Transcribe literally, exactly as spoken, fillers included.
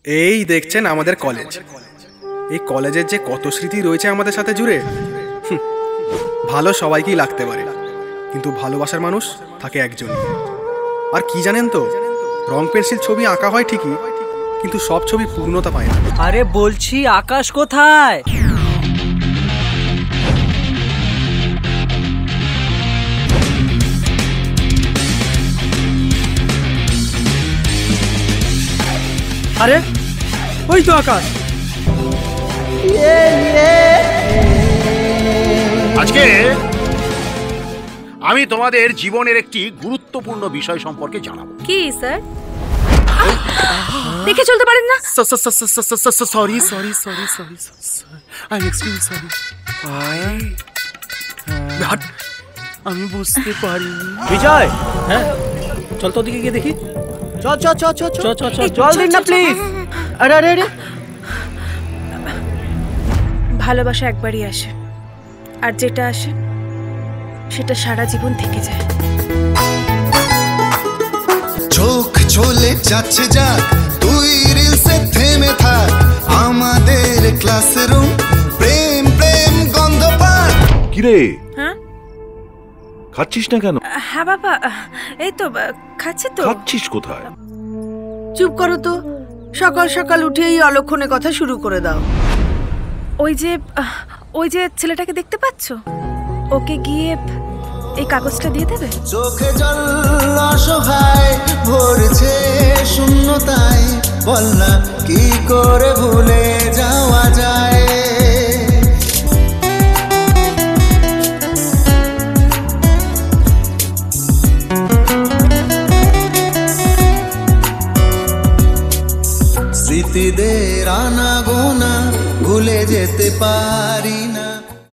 এই দেখছেন আমাদের কলেজ। এই কলেজের যে কত স্মৃতি রয়েছে আমাদের সাথে জুড়ে। ভালো সবাইকেই লাগতে পারে, কিন্তু ভালোবাসার মানুষ থাকে একজনই। আর কি জানেন তো, রং পেন্সিল ছবি আঁকা হয় ঠিকই, কিন্তু সব ছবি পূর্ণতা পায় না। আরে বলছি আকাশ কোথায়? আরে ওই তো আকাশ। আজকে আমি তোমাদের জীবনের একটি গুরুত্বপূর্ণ বিষয় সম্পর্কে জানাবো। কি স্যার? দেখে চলতে পারেন না? Sorry sorry sorry sorry I extremely sorry. আমি বুঝতে পারিনি। বিজয়, হ্যাঁ চল তো দিকে গিয়ে দেখি। চল চল চল চল চল চল চল জল দিন না প্লিজ। আরে আরে আরে, ভালোবাসা একবারই আসে, আর যেটা আসে সেটা সারা জীবন থেকে যায়। চোখ চলে যাচ্ছে যাক, তুই রিলসে থেমে থাক, আমাদের ক্লাসরুম প্রেম প্রেম গন্ধ পাক। কিরে, হ্যাঁ খাচ্ছিস না কেন? হ্যাঁ বাবা, এই তো খাচ্ছি তো। খাচ্ছিস কোথায়? চুপ করো তো, সকাল সকাল উঠে এই অলক্ষণে কথা শুরু করে দাও। ওই যে ওই যে ছেলেটাকে দেখতে পাচ্ছ, ওকে গিয়ে এই কাগজটা দিয়ে দেবে। চোখে জল অসহায় ভরছে শূন্যতায়, বল না কি করে ভুলে যাওয়া যায়। স্মৃতিদের আনাগোনা ভুলে যেতে পারি না।